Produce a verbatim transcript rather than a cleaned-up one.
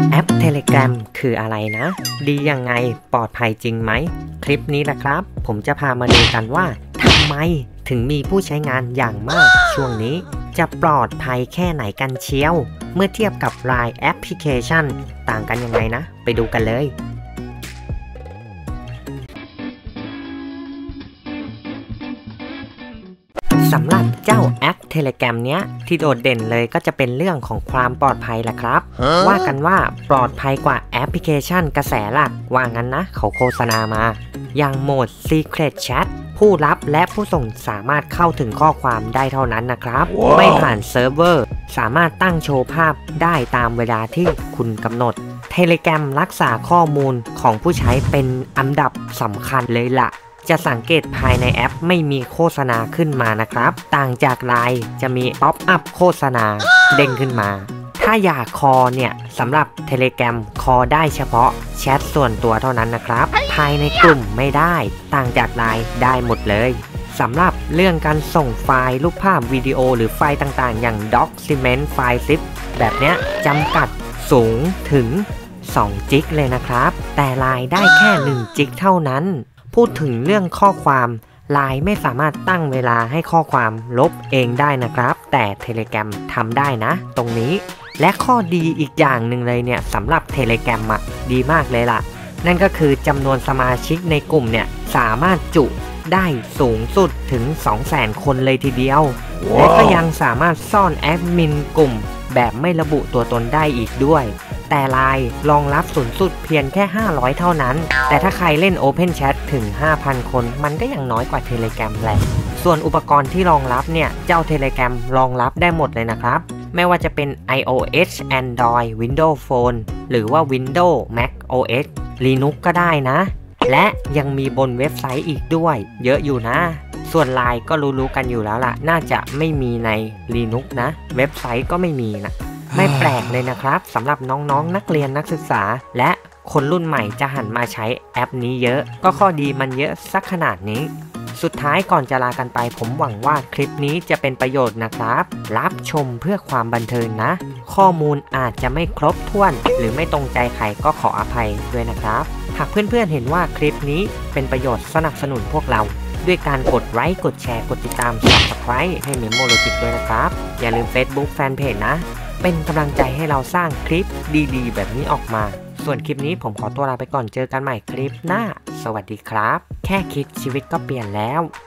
แอป Telegram คืออะไรนะดียังไงปลอดภัยจริงไหมคลิปนี้แหละครับผมจะพามาดูกันว่าทำไมถึงมีผู้ใช้งานอย่างมากช่วงนี้จะปลอดภัยแค่ไหนกันเชียวเมื่อเทียบกับ ไลน์ แอปพลิเคชันต่างกันยังไงนะไปดูกันเลยสำหรับเจ้าแอป Telegram เนี้ยที่โดดเด่นเลยก็จะเป็นเรื่องของความปลอดภัยแหละครับ huh? ว่ากันว่าปลอดภัยกว่าแอปพลิเคชันกระแสหลักว่างั้นนะเขาโฆษณามาอย่างโหมด Secret Chat ผู้รับและผู้ส่งสามารถเข้าถึงข้อความได้เท่านั้นนะครับ wow. ไม่ผ่านเซิร์ฟเวอร์สามารถตั้งโชว์ภาพได้ตามเวลาที่คุณกำหนด Telegram รักษาข้อมูลของผู้ใช้เป็นอันดับสำคัญเลยล่ะจะสังเกตภายในแอปไม่มีโฆษณาขึ้นมานะครับต่างจาก ไลน์ จะมีป๊อปอัพโฆษณาเด้งขึ้นมาถ้าอยากคอเนี่ยสำหรับ Telegram คอได้เฉพาะแชทส่วนตัวเท่านั้นนะครับภายในกลุ่มไม่ได้ต่างจาก ไลน์ ได้หมดเลยสำหรับเรื่องการส่งไฟล์รูปภาพวิดีโอหรือไฟล์ต่างๆอย่าง Document ไฟล์ ซิป แบบเนี้ยจำกัดสูงถึงสองจิกเลยนะครับแต่ ไลน์ ได้แค่หนึ่งจิกเท่านั้นพูดถึงเรื่องข้อความ ไลน์ ไม่สามารถตั้งเวลาให้ข้อความลบเองได้นะครับแต่ Telegram ทำได้นะตรงนี้และข้อดีอีกอย่างหนึ่งเลยเนี่ยสำหรับ Telegram อ่ะดีมากเลยล่ะนั่นก็คือจำนวนสมาชิกในกลุ่มเนี่ยสามารถจุได้สูงสุดถึง สองแสน คนเลยทีเดียว wow. และก็ยังสามารถซ่อนแอดมินกลุ่มแบบไม่ระบุตัวตนได้อีกด้วยแต่ ไลน์ รองรับสูงสุดเพียงแค่ห้าร้อยเท่านั้นแต่ถ้าใครเล่น Open Chat ถึง ห้าพัน คนมันก็ยังน้อยกว่า Telegram แหละส่วนอุปกรณ์ที่รองรับเนี่ยเจ้า Telegram รองรับได้หมดเลยนะครับไม่ว่าจะเป็น iOS Android Windows Phone หรือว่า Windows macOS Linux ก็ได้นะและยังมีบนเว็บไซต์อีกด้วยเยอะอยู่นะส่วน ไลน์ ก็รู้ๆกันอยู่แล้วล่ะน่าจะไม่มีใน Linux นะเว็บไซต์ก็ไม่มีนะไม่แปลกเลยนะครับสำหรับน้องๆ น, นักเรียนนักศึกษาและคนรุ่นใหม่จะหันมาใช้แอปนี้เยอะก็ข้อดีมันเยอะสักขนาดนี้สุดท้ายก่อนจะลากันไปผมหวังว่าคลิปนี้จะเป็นประโยชน์นะครับรับชมเพื่อความบันเทิงนะข้อมูลอาจจะไม่ครบถ้วนหรือไม่ตรงใจใครก็ขออภัยด้วยนะครับหากเพื่อนๆเห็นว่าคลิปนี้เป็นประโยชน์สนับสนุนพวกเราด้วยการกดไลค์กดแชร์กดติดตาม ซับสไครบ์ ให้ Memoologic ด้วยนะครับอย่าลืม Facebook Fanpage นะเป็นกำลังใจให้เราสร้างคลิปดีๆแบบนี้ออกมาส่วนคลิปนี้ผมขอตัวลาไปก่อนเจอกันใหม่คลิปหน้าสวัสดีครับแค่คิดชีวิตก็เปลี่ยนแล้ว